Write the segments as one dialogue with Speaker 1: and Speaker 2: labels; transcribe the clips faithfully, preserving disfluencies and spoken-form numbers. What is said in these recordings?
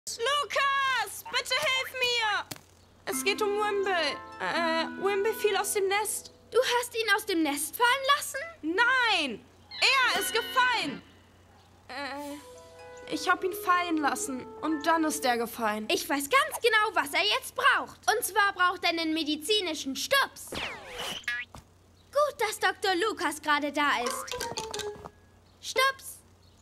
Speaker 1: Lukas, bitte hilf mir! Es geht um Wimble. Äh, Wimble fiel aus dem Nest.
Speaker 2: Du hast ihn aus dem Nest fallen lassen?
Speaker 1: Nein! Er ist gefallen! Äh, ich hab ihn fallen lassen und dann ist er gefallen.
Speaker 2: Ich weiß ganz genau, was er jetzt braucht. Und zwar braucht er einen medizinischen Stups. Gut, dass Doktor Lukas gerade da ist. Stups!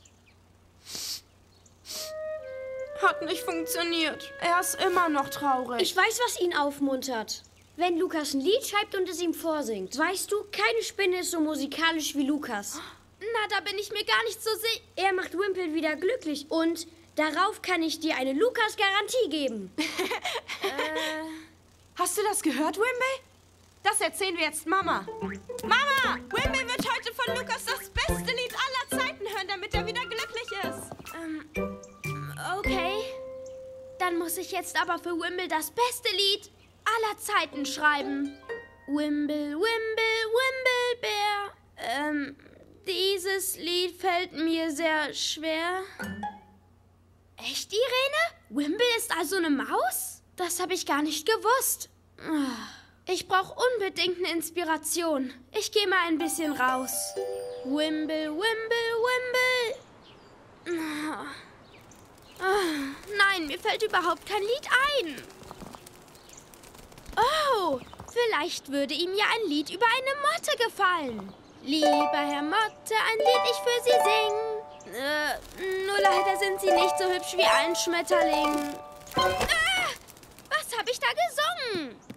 Speaker 1: Hat nicht funktioniert. Er ist immer noch traurig.
Speaker 3: Ich weiß, was ihn aufmuntert. Wenn Lukas ein Lied schreibt und es ihm vorsingt. Weißt du, keine Spinne ist so musikalisch wie Lukas.
Speaker 2: Na, da bin ich mir gar nicht so sicher.
Speaker 3: Er macht Wimple wieder glücklich und darauf kann ich dir eine Lukas-Garantie geben.
Speaker 1: äh, hast du das gehört, Wimble? Das erzählen wir jetzt Mama. Mama! Wimble wird heute von Lukas das beste Lied aller Zeiten hören, damit er wieder glücklich ist.
Speaker 2: Ähm, okay. Dann muss ich jetzt aber für Wimble das beste Lied aller Zeiten schreiben. Wimble, Wimble, Wimblebär. Ähm, dieses Lied fällt mir sehr schwer. Echt, Irene? Wimble ist also eine Maus? Das habe ich gar nicht gewusst. Ich brauche unbedingt eine Inspiration. Ich gehe mal ein bisschen raus. Wimble, Wimble, Wimble. Oh, nein, mir fällt überhaupt kein Lied ein. Oh, vielleicht würde ihm ja ein Lied über eine Motte gefallen. Lieber Herr Motte, ein Lied ich für Sie sing. Äh, nur leider sind Sie nicht so hübsch wie ein Schmetterling. Ah, was habe ich da gesungen?